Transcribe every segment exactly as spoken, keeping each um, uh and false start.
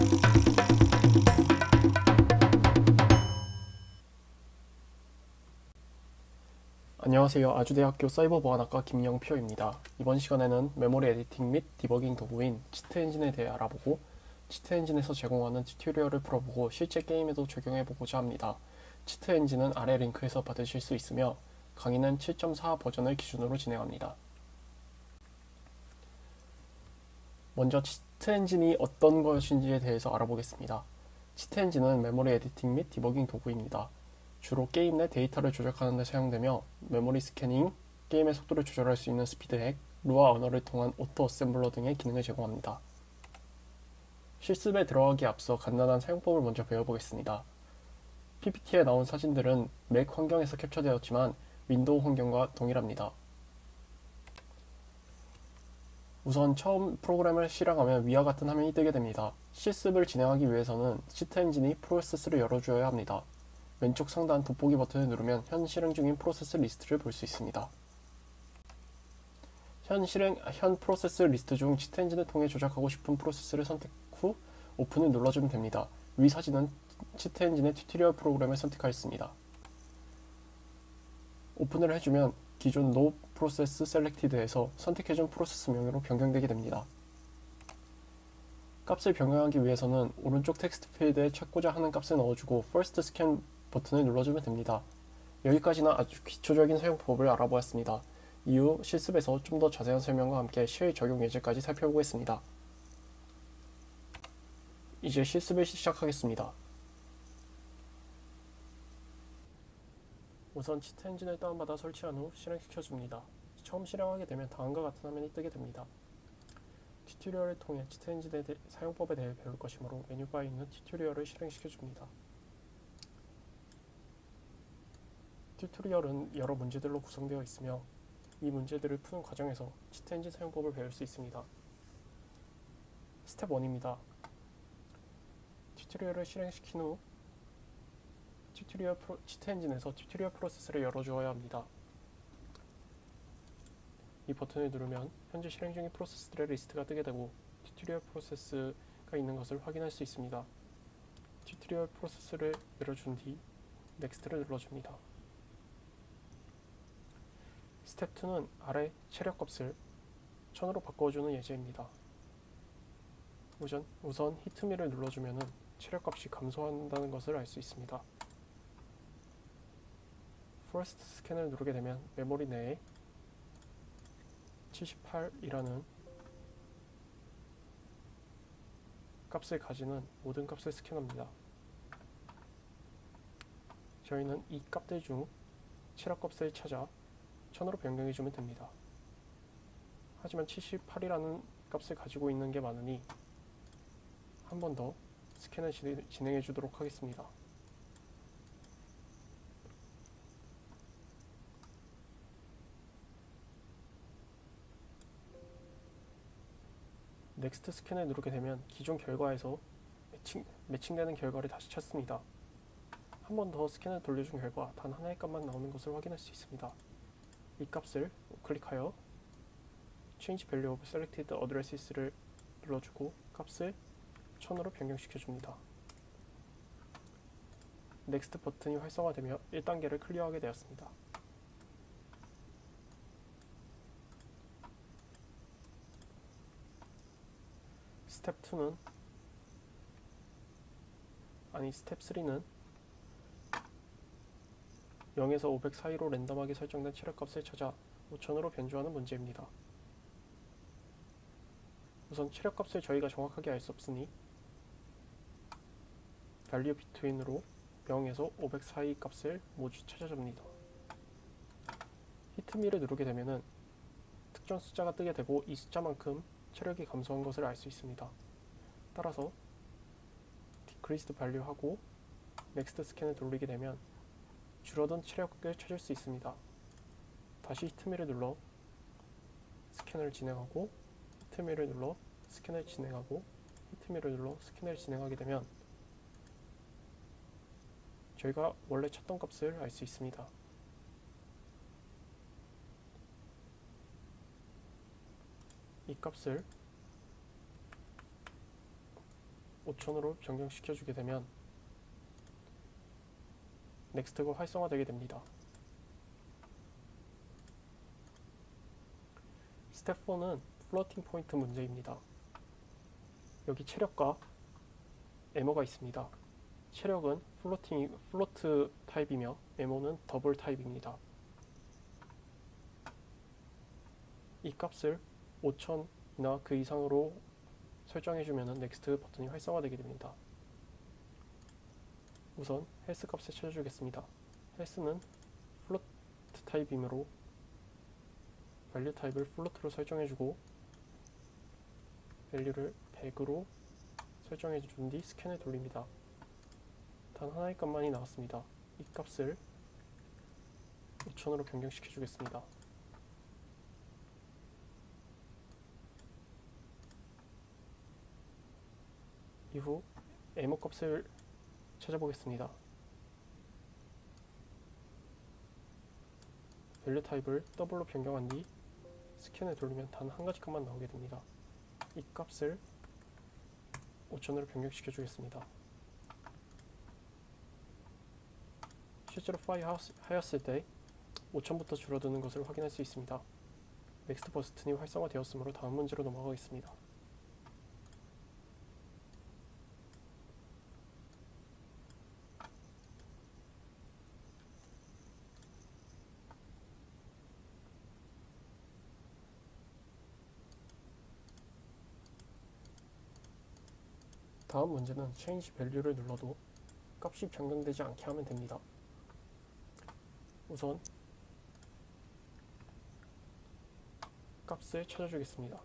안녕하세요. 아주대학교 사이버보안학과 김영표입니다. 이번 시간에는 메모리 에디팅 및 디버깅 도구인 치트 엔진에 대해 알아보고 치트 엔진에서 제공하는 튜토리얼을 풀어보고 실제 게임에도 적용해보고자 합니다. 치트 엔진은 아래 링크에서 받으실 수 있으며 강의는 칠 점 사 버전을 기준으로 진행합니다. 먼저 치트 엔진이 어떤 것인지에 대해서 알아보겠습니다. 치트 엔진은 메모리 에디팅 및 디버깅 도구입니다. 주로 게임 내 데이터를 조작하는 데 사용되며 메모리 스캐닝, 게임의 속도를 조절할 수 있는 스피드 핵, 루아 언어를 통한 오토 어셈블러 등의 기능을 제공합니다. 실습에 들어가기 앞서 간단한 사용법을 먼저 배워보겠습니다. 피피티에 나온 사진들은 맥 환경에서 캡처되었지만 윈도우 환경과 동일합니다. 우선 처음 프로그램을 실행하면 위와 같은 화면이 뜨게 됩니다. 실습을 진행하기 위해서는 치트 엔진이 프로세스를 열어주어야 합니다. 왼쪽 상단 돋보기 버튼을 누르면 현 실행 중인 프로세스 리스트를 볼 수 있습니다. 현 실행, 현 프로세스 리스트 중 치트 엔진을 통해 조작하고 싶은 프로세스를 선택 후 오픈을 눌러주면 됩니다. 위 사진은 치트 엔진의 튜토리얼 프로그램을 선택하였습니다. 오픈을 해주면 기존 No Process Selected에서 선택해준 프로세스 명령으로 변경되게 됩니다. 값을 변경하기 위해서는 오른쪽 텍스트 필드에 찾고자 하는 값을 넣어주고 First Scan 버튼을 눌러주면 됩니다. 여기까지는 아주 기초적인 사용법을 알아보았습니다. 이후 실습에서 좀 더 자세한 설명과 함께 실 적용 예제까지 살펴보겠습니다. 이제 실습을 시작하겠습니다. 우선 치트 엔진을 다운받아 설치한 후 실행시켜줍니다. 처음 실행하게 되면 다음과 같은 화면이 뜨게 됩니다. 튜토리얼을 통해 치트 엔진의 대, 사용법에 대해 배울 것이므로 메뉴바에 있는 튜토리얼을 실행시켜줍니다. 튜토리얼은 여러 문제들로 구성되어 있으며 이 문제들을 푸는 과정에서 치트 엔진 사용법을 배울 수 있습니다. 스텝 일입니다. 튜토리얼을 실행시킨 후 튜토리얼 프로, 치트 엔진에서 튜토리얼 프로세스를 열어주어야 합니다. 이 버튼을 누르면 현재 실행 중인 프로세스들의 리스트가 뜨게 되고 튜토리얼 프로세스가 있는 것을 확인할 수 있습니다. 튜토리얼 프로세스를 열어준 뒤 넥스트를 눌러줍니다. 스텝 이는 아래 체력값을 천으로 바꿔주는 예제입니다. 우선, 우선 히트미를 눌러주면 체력값이 감소한다는 것을 알 수 있습니다. First Scan을 누르게 되면 메모리 내에 칠십팔이라는 값을 가지는 모든 값을 스캔합니다. 저희는 이 값들 중 체력값을 찾아 천으로 변경해주면 됩니다. 하지만 칠십팔이라는 값을 가지고 있는 게 많으니 한 번 더 스캔을 진행해 주도록 하겠습니다. 넥스트 스캔을 누르게 되면 기존 결과에서 매칭, 매칭되는 결과를 다시 찾습니다. 한 번 더 스캔을 돌려준 결과 단 하나의 값만 나오는 것을 확인할 수 있습니다. 이 값을 클릭하여 Change Value of Selected Addresses를 눌러주고 값을 천으로 변경시켜줍니다. Next 버튼이 활성화되며 일 단계를 클리어하게 되었습니다. 스텝 이는 아니 스텝 삼은 영에서 오백 사이로 랜덤하게 설정된 체력값을 찾아 오천으로 변조하는 문제입니다. 우선 체력값을 저희가 정확하게 알 수 없으니 value between으로 영에서 오백 사이 값을 모두 찾아줍니다. 히트미를 누르게 되면 특정 숫자가 뜨게 되고 이 숫자만큼 체력이 감소한 것을 알 수 있습니다. 따라서 decreased value 하고 next 스캔을 돌리게 되면 줄어든 체력을 찾을 수 있습니다. 다시 히트미를 눌러 스캔을 진행하고 히트미를 눌러 스캔을 진행하고 히트미를 눌러 스캔을 진행하게 되면 저희가 원래 찾던 값을 알 수 있습니다. 이 값을 오천으로 변경시켜주게 되면 넥스트가 활성화되게 됩니다. 스텝 사는 플로팅 포인트 문제입니다. 여기 체력과 에머가 있습니다. 체력은 플로팅, 플로트 타입이며 에머는 더블 타입입니다. 이 값을 오천이나 그 이상으로 설정해주면 넥스트 버튼이 활성화되게 됩니다. 우선 헬스 값을 찾아주겠습니다. 헬스는 플로트 타입이므로 밸류 타입을 플로트로 설정해주고 밸류를 백으로 설정해준 뒤 스캔을 돌립니다. 단 하나의 값만이 나왔습니다. 이 값을 오천으로 변경시켜주겠습니다. 이후 에머 값을 찾아보겠습니다. 밸류 타입을 더블로 변경한 뒤 스캔을 돌리면 단 한 가지 값만 나오게 됩니다. 이 값을 오천으로 변경시켜 주겠습니다. 실제로 파이 하였을 때 오천부터 줄어드는 것을 확인할 수 있습니다. 넥스트 버튼이 활성화되었으므로 다음 문제로 넘어가겠습니다. 다음 문제는 change value를 눌러도 값이 변경되지 않게 하면 됩니다. 우선 값을 찾아주겠습니다.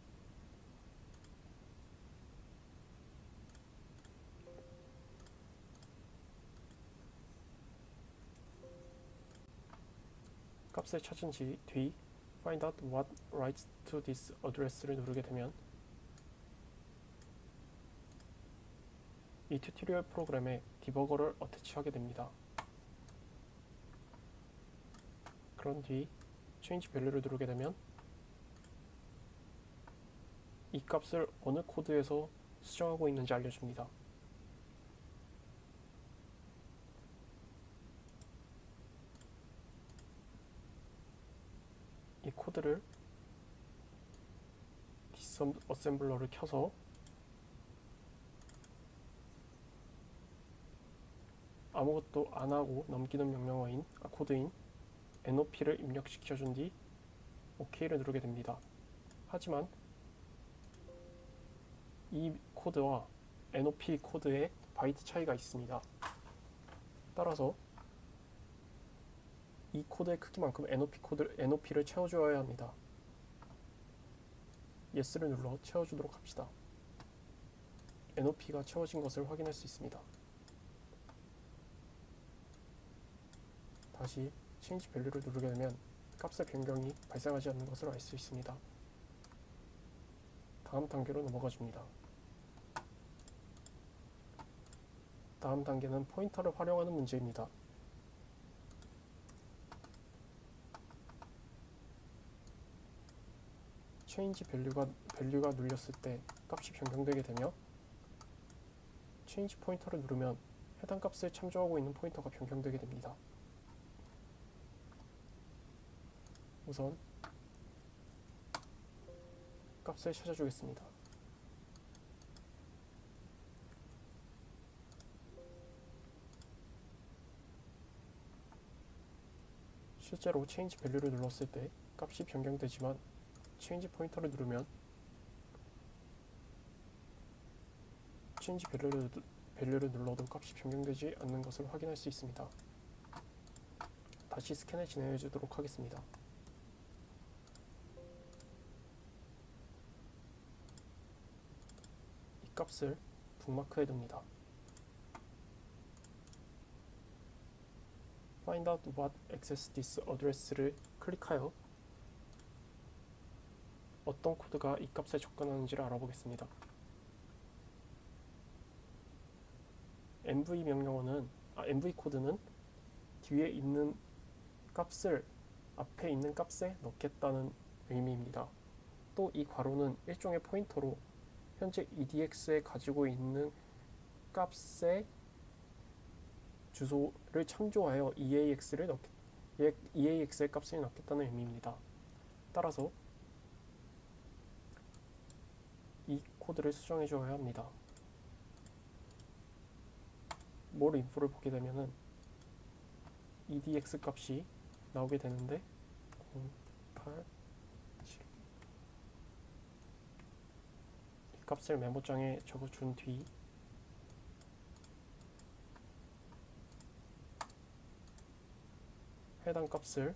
값을 찾은 뒤 find out what writes to this address를 누르게 되면 이 튜토리얼 프로그램에 디버거를 어태치하게 됩니다. 그런 뒤 change value를 누르게 되면 이 값을 어느 코드에서 수정하고 있는지 알려줍니다. 이 코드를 디스어셈블러를 켜서 아무것도 안하고 넘기는 명령어인 아, 코드인 엔오피를 입력시켜준 뒤 오케이를 누르게 됩니다. 하지만 이 코드와 엔오피 코드의 바이트 차이가 있습니다. 따라서 이 코드의 크기만큼 엔오피 코드, 엔오피를 채워주어야 합니다. yes를 눌러 채워주도록 합시다. 엔오피가 채워진 것을 확인할 수 있습니다. 다시 change value를 누르게 되면 값의 변경이 발생하지 않는 것을 알 수 있습니다. 다음 단계로 넘어가 줍니다. 다음 단계는 포인터를 활용하는 문제입니다. change value가, value가 눌렸을 때 값이 변경되게 되며 change 포인터를 누르면 해당 값을 참조하고 있는 포인터가 변경되게 됩니다. 우선 값을 찾아주겠습니다. 실제로 change value를 눌렀을 때 값이 변경되지만 change 포인터를 누르면 change value를, value를 눌러도 값이 변경되지 않는 것을 확인할 수 있습니다. 다시 스캔을 진행해 주도록 하겠습니다. 이 값을 북마크해 둡니다. find out what access this address를 클릭하여 어떤 코드가 이 값에 접근하는지를 알아보겠습니다. 엠브이 명령어는 아, 엠브이 코드는 뒤에 있는 값을 앞에 있는 값에 넣겠다는 의미입니다. 또 이 괄호는 일종의 포인터로 현재 이디엑스에 가지고 있는 값의 주소를 참조하여 이에이엑스를 넣겠, 이에이엑스의 값을 넣겠다는 의미입니다. 따라서 이 코드를 수정해 줘야 합니다. more info를 보게 되면은 이디엑스 값이 나오게 되는데 공, 팔, 칠 이 값을 메모장에 적어준 뒤 해당 값을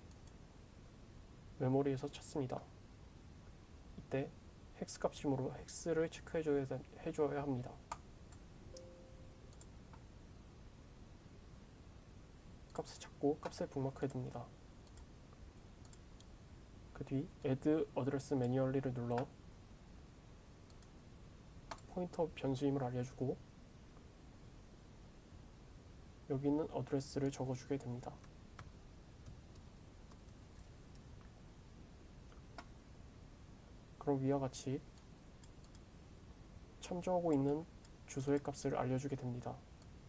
메모리에서 찾습니다. 이때 헥스 값이므로 헥스를 체크해줘야 해줘야 합니다. 값을 찾고 값을 북마크해둡니다. 그 뒤 add address manually를 눌러 포인터 변수임을 알려주고 여기 있는 어드레스를 적어주게 됩니다. 그럼 위와 같이 참조하고 있는 주소의 값을 알려주게 됩니다.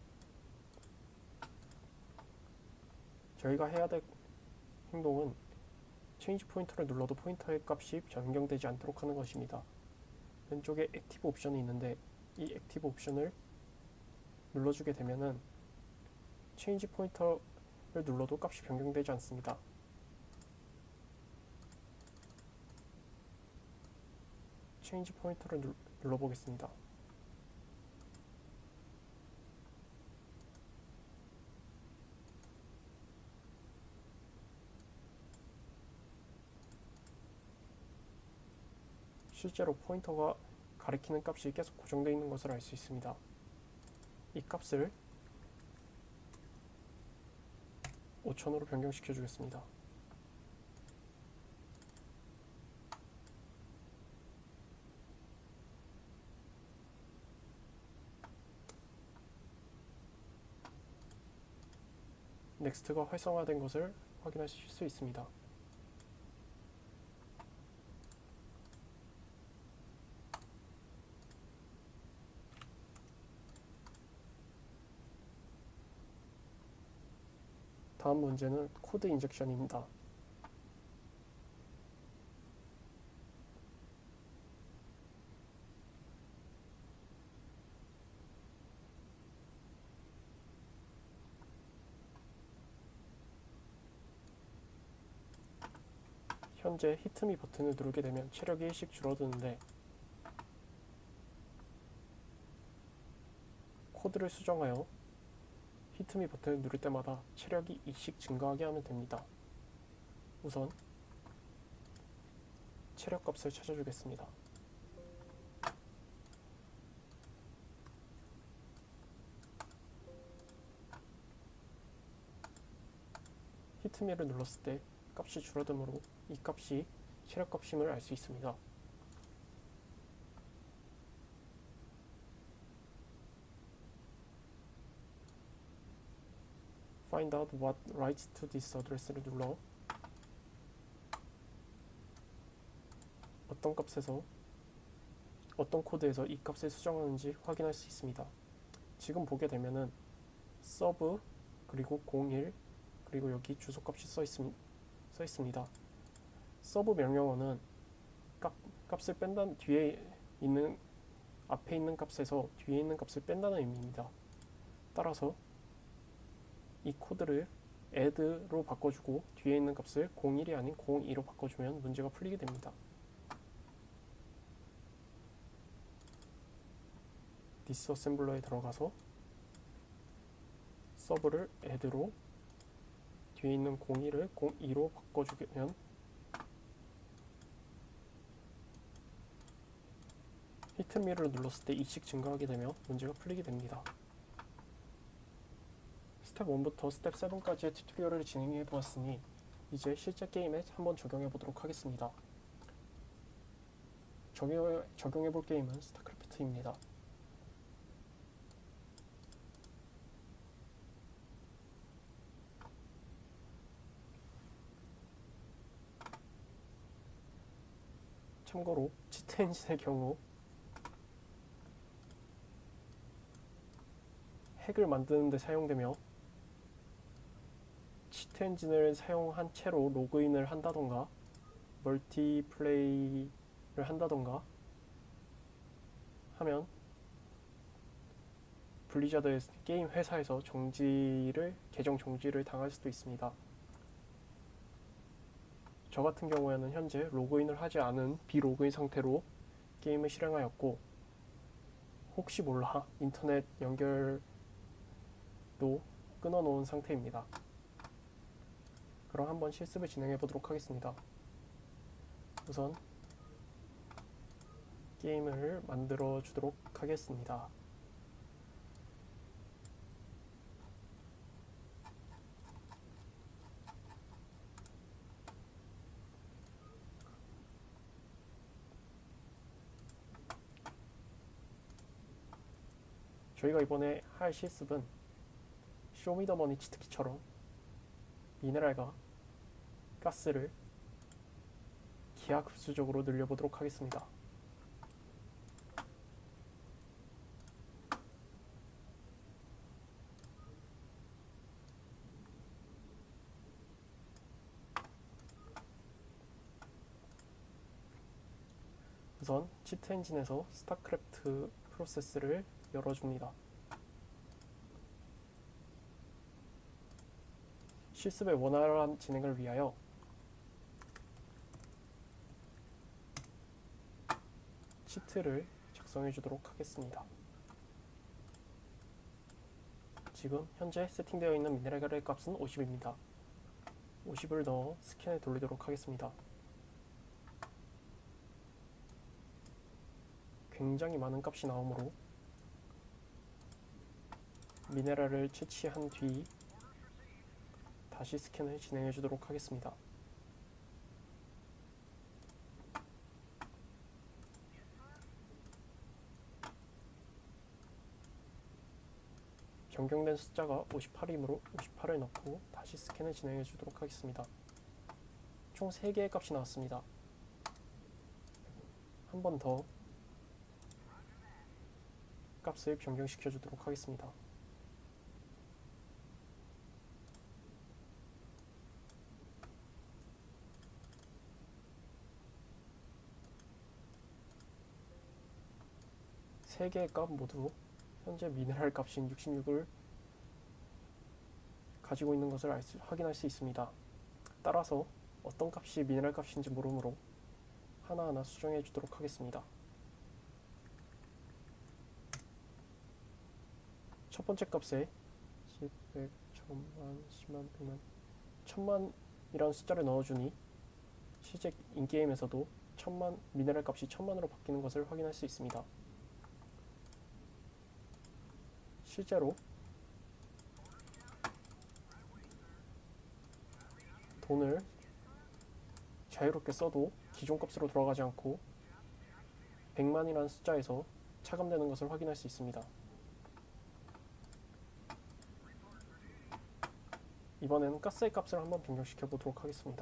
저희가 해야 될 행동은 체인지 포인터를 눌러도 포인터의 값이 변경되지 않도록 하는 것입니다. 왼쪽에 액티브 옵션이 있는데 이 액티브 옵션을 눌러주게 되면은 체인지 포인터를 눌러도 값이 변경되지 않습니다. 체인지 포인터를 눌, 눌러보겠습니다. 실제로 포인터가 가리키는 값이 계속 고정되어 있는 것을 알 수 있습니다. 이 값을 오천으로 변경시켜 주겠습니다. 넥스트가 활성화된 것을 확인하실 수 있습니다. 다음 문제는 코드 인젝션입니다. 현재 히트미 버튼을 누르게 되면 체력이 일씩 줄어드는데 코드를 수정하여 히트미 버튼을 누를 때마다 체력이 이씩 증가하게 하면 됩니다. 우선 체력 값을 찾아주겠습니다. 히트미를 눌렀을 때 값이 줄어들므로 이 값이 체력 값임을 알 수 있습니다. find out what writes to this address를 눌러 어떤 값에서 어떤 코드에서 이 값을 수정하는지 확인할 수 있습니다. 지금 보게 되면은 서브 그리고 공일 그리고 여기 주소값이 써, 있음, 써 있습니다. 서브 명령어는 값, 값을 뺀다는 뒤에 있는 앞에 있는 값에서 뒤에 있는 값을 뺀다는 의미입니다. 따라서 이 코드를 add로 바꿔주고 뒤에 있는 값을 공일이 아닌 공이로 바꿔주면 문제가 풀리게 됩니다. 디스어셈블러에 들어가서 서브를 add로 뒤에 있는 공일을 공이로 바꿔주면 히트미를 눌렀을 때 이씩 증가하게 되며 문제가 풀리게 됩니다. 스텝 일부터 스텝 칠까지의 튜토리얼을 진행해 보았으니 이제 실제 게임에 한번 적용해 보도록 하겠습니다. 적용, 적용해 볼 게임은 스타크래프트입니다. 참고로 치트 엔진의 경우 핵을 만드는 데 사용되며 치트 엔진을 사용한 채로 로그인을 한다던가 멀티플레이를 한다던가 하면 블리자드의 게임 회사에서 정지를 계정 정지를 당할 수도 있습니다. 저 같은 경우에는 현재 로그인을 하지 않은 비로그인 상태로 게임을 실행하였고 혹시 몰라 인터넷 연결도 끊어놓은 상태입니다. 그럼 한번 실습을 진행해 보도록 하겠습니다. 우선 게임을 만들어 주도록 하겠습니다. 저희가 이번에 할 실습은 쇼미더머니 치트키처럼 미네랄과 가스를 기하급수적으로 늘려보도록 하겠습니다. 우선 치트 엔진에서 스타크래프트 프로세스를 열어줍니다. 실습의 원활한 진행을 위하여 치트를 작성해 주도록 하겠습니다. 지금 현재 세팅되어 있는 미네랄의 값은 오십입니다. 오십을 넣어 스캔에 돌리도록 하겠습니다. 굉장히 많은 값이 나오므로 미네랄을 채취한 뒤 다시 스캔을 진행해 주도록 하겠습니다. 변경된 숫자가 오십팔이므로 오십팔을 넣고 다시 스캔을 진행해 주도록 하겠습니다. 총 세 개의 값이 나왔습니다. 한 번 더 값을 변경시켜 주도록 하겠습니다. 세 개의 값 모두 현재 미네랄 값인 육십육을 가지고 있는 것을 알 수, 확인할 수 있습니다. 따라서 어떤 값이 미네랄 값인지 모르므로 하나하나 수정해 주도록 하겠습니다. 첫 번째 값에 십, 백, 천만, 십만, 백만, 천만이라는 숫자를 넣어주니 실제 인게임에서도 천만, 미네랄 값이 천만으로 바뀌는 것을 확인할 수 있습니다. 실제로 돈을 자유롭게 써도 기존 값으로 돌아가지 않고 백만이라는 숫자에서 차감되는 것을 확인할 수 있습니다. 이번에는 가스의 값을 한번 변경시켜 보도록 하겠습니다.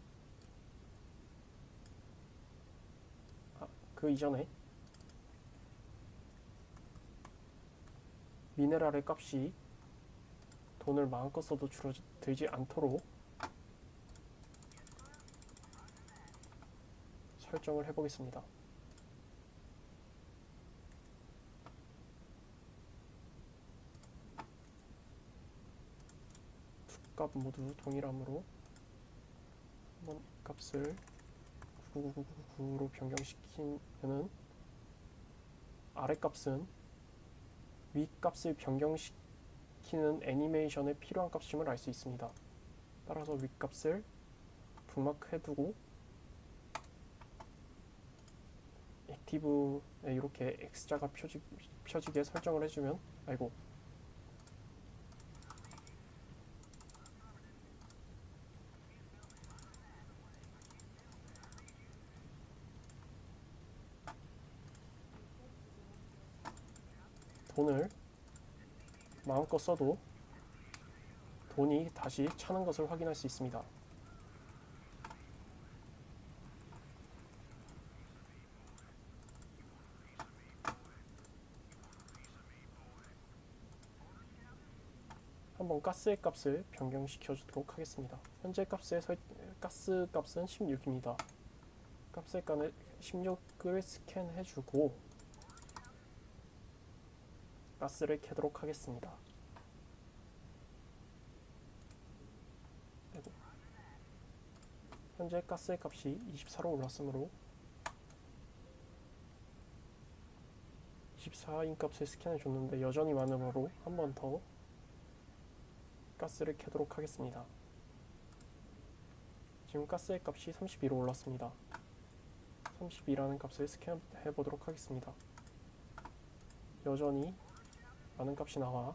아, 그 이전에 미네랄의 값이 돈을 마음껏 써도 줄어들지 않도록 설정을 해보겠습니다. 두 값 모두 동일하므로 한번 값을 구구구구구로 변경시키면은 아래 값은 위 값을 변경시키는 애니메이션에 필요한 값임을 알 수 있습니다. 따라서 위 값을 북마크 해두고 액티브에 이렇게 X자가 펴지, 펴지게 설정을 해주면 아이고 돈을 마음껏 써도 돈이 다시 차는 것을 확인할 수 있습니다. 한번 가스의 값을 변경시켜 주도록 하겠습니다. 현재 값의 설, 가스 값은 십육입니다. 값의 값을 십육을 스캔해주고 가스를 켜도록 하겠습니다. 아이고. 현재 가스의 값이 이십사로 올랐으므로 이십사인 값을 스캔해줬는데 여전히 많으므로 한 번 더 가스를 켜도록 하겠습니다. 지금 가스의 값이 삼십이로 올랐습니다. 삼십이라는 값을 스캔해 보도록 하겠습니다. 여전히 많은 값이 나와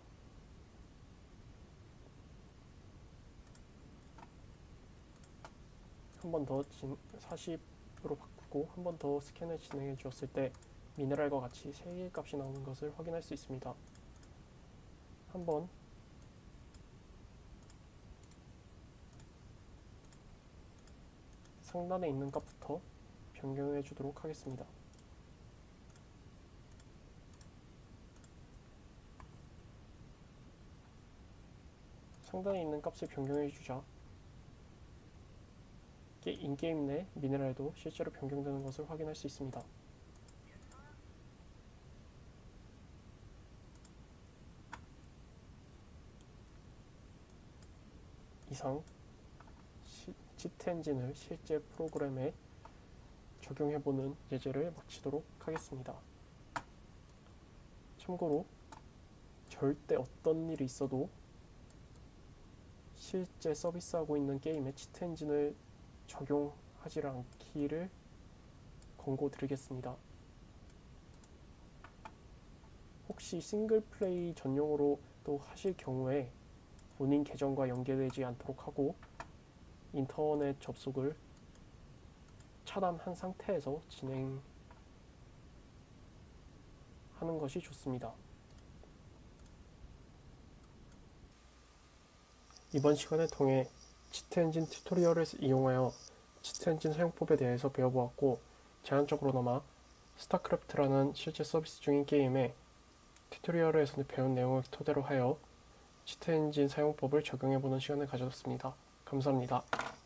한 번 더 사십으로 바꾸고 한 번 더 스캔을 진행해 주었을 때 미네랄과 같이 세 개의 값이 나오는 것을 확인할 수 있습니다. 한번 상단에 있는 값부터 변경해 주도록 하겠습니다. 상단에 있는 값을 변경해 주자 인게임 내 미네랄도 실제로 변경되는 것을 확인할 수 있습니다. 이상 치트 엔진을 실제 프로그램에 적용해보는 예제를 마치도록 하겠습니다. 참고로 절대 어떤 일이 있어도 실제 서비스하고 있는 게임에 치트 엔진을 적용하지 않기를 권고드리겠습니다. 혹시 싱글 플레이 전용으로 또 하실 경우에 본인 계정과 연계되지 않도록 하고 인터넷 접속을 차단한 상태에서 진행하는 것이 좋습니다. 이번 시간을 통해 치트 엔진 튜토리얼을 이용하여 치트 엔진 사용법에 대해서 배워보았고, 제한적으로나마 스타크래프트라는 실제 서비스 중인 게임에 튜토리얼에서 배운 내용을 토대로 하여 치트 엔진 사용법을 적용해보는 시간을 가졌습니다. 감사합니다.